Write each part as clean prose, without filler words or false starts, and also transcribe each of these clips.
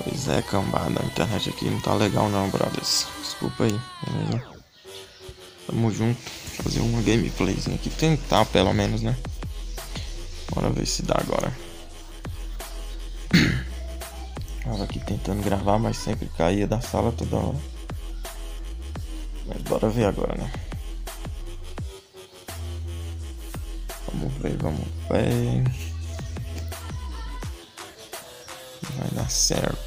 Pois é, cambada, a internet aqui não tá legal não, brothers. Desculpa aí, beleza? Tamo junto. Fazer uma gameplayzinha aqui, tentar pelo menos, né? Bora ver se dá agora. Tava aqui tentando gravar, mas sempre caía da sala toda hora. Mas bora ver agora, né? Vamos ver. Vai dar certo.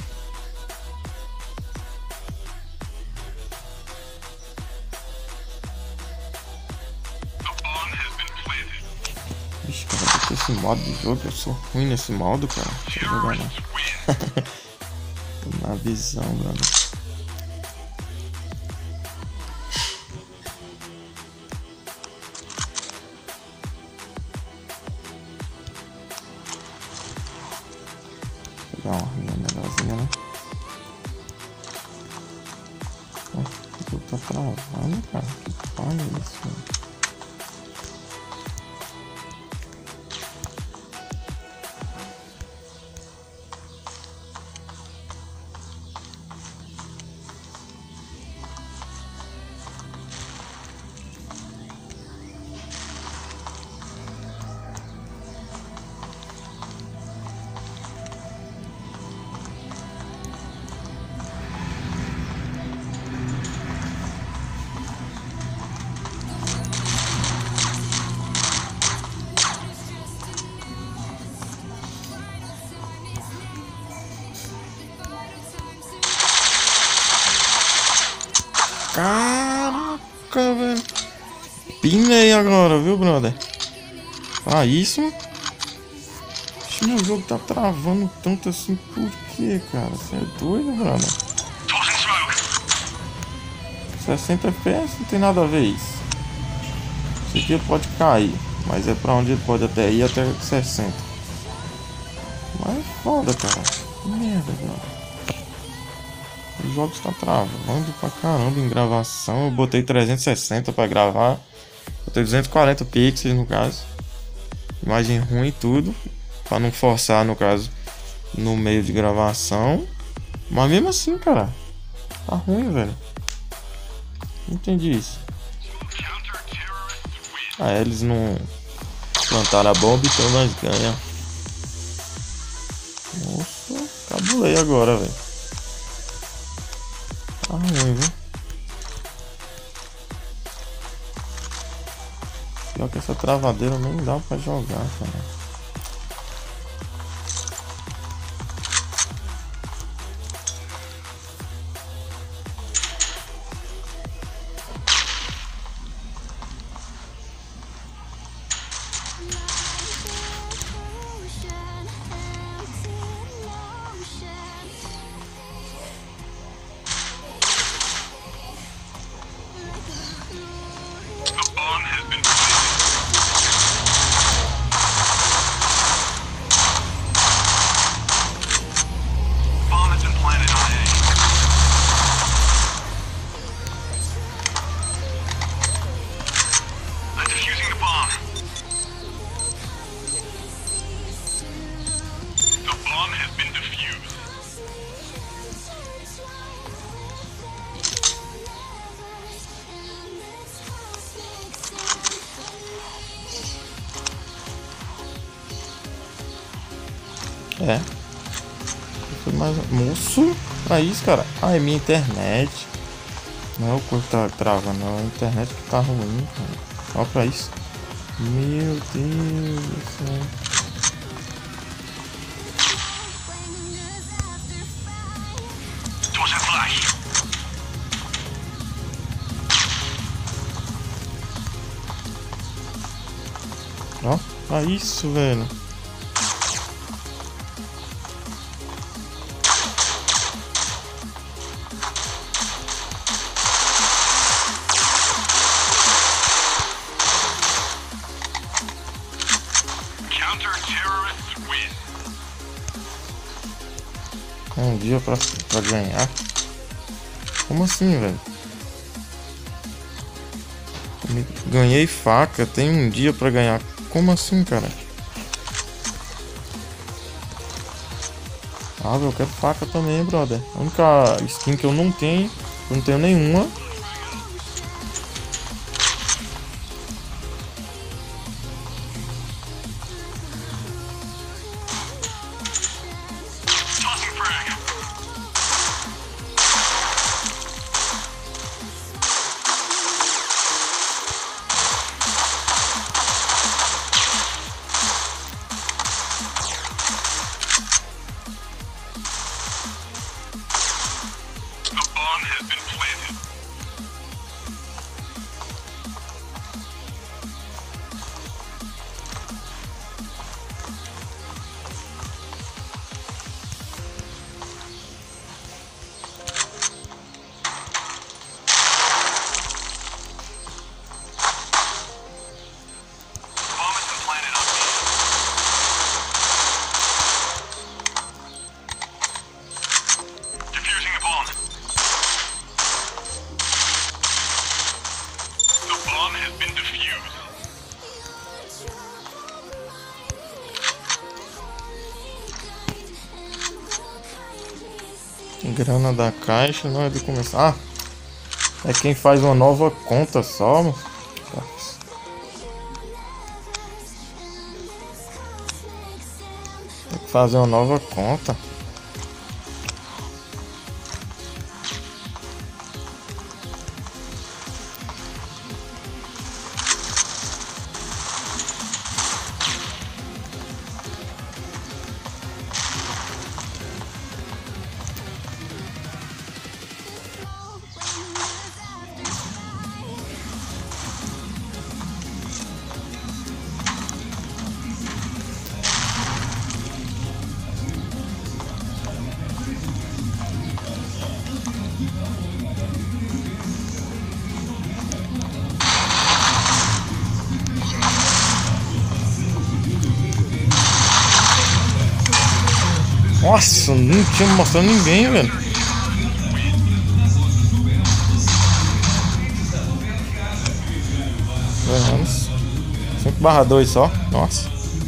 Vixe, cara, vou ter esse modo de jogo. Eu sou ruim nesse modo, cara. Deixa eu jogar não. Tô na visão, brother. Vou pegar uma arminha melhorzinha, né? Eu tô travando, cara. Que falha isso, mano. Caraca, velho. Pinei agora, viu, brother? Ah, isso? Acho que meu jogo tá travando tanto assim. Por quê, cara? Você é doido, brother? 60 FPS não tem nada a ver isso. Esse aqui pode cair, mas é pra onde ele pode até ir, até 60. Mas é foda, cara. Que merda, brother. O jogo está travando pra caramba em gravação. Eu botei 360 pra gravar. Botei 240 pixels no caso. Imagem ruim e tudo. Pra não forçar, no caso, no meio de gravação. Mas mesmo assim, cara, tá ruim, velho. Não entendi isso. Ah, eles não plantaram a bomba, então nós ganhamos. Nossa, cabulei agora, velho. Tá ruim, viu? Pior que essa travadeira nem dá pra jogar, cara. É. Foi mais. Moço! Pra isso, cara. Ah, é minha internet. Não é o corpo que tá travando, não. É a internet que tá ruim, cara. Olha pra isso. Meu Deus do céu. Ó, pra isso, velho. Um dia pra ganhar. Como assim, velho? Ganhei faca, tem um dia pra ganhar. Como assim, cara? Ah, eu quero faca também, brother. A única skin que eu não tenho nenhuma. Grana da caixa, não é de começar. Ah, é quem faz uma nova conta só, mano. Tem que fazer uma nova conta. Nossa, não tinha mostrado ninguém, velho. Vamos. 5/2 só. Nossa.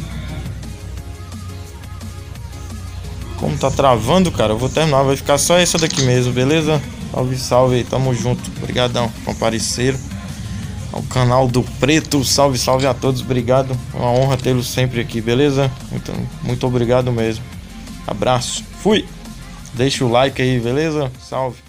Como tá travando, cara, eu vou terminar. Vai ficar só essa daqui mesmo, beleza? Salve, salve aí, tamo junto. Obrigadão, compareceram ao canal do Preto. Salve, salve a todos, obrigado. É uma honra tê-lo sempre aqui, beleza? Muito obrigado mesmo. Abraço, fui. Deixa o like aí, beleza? Salve.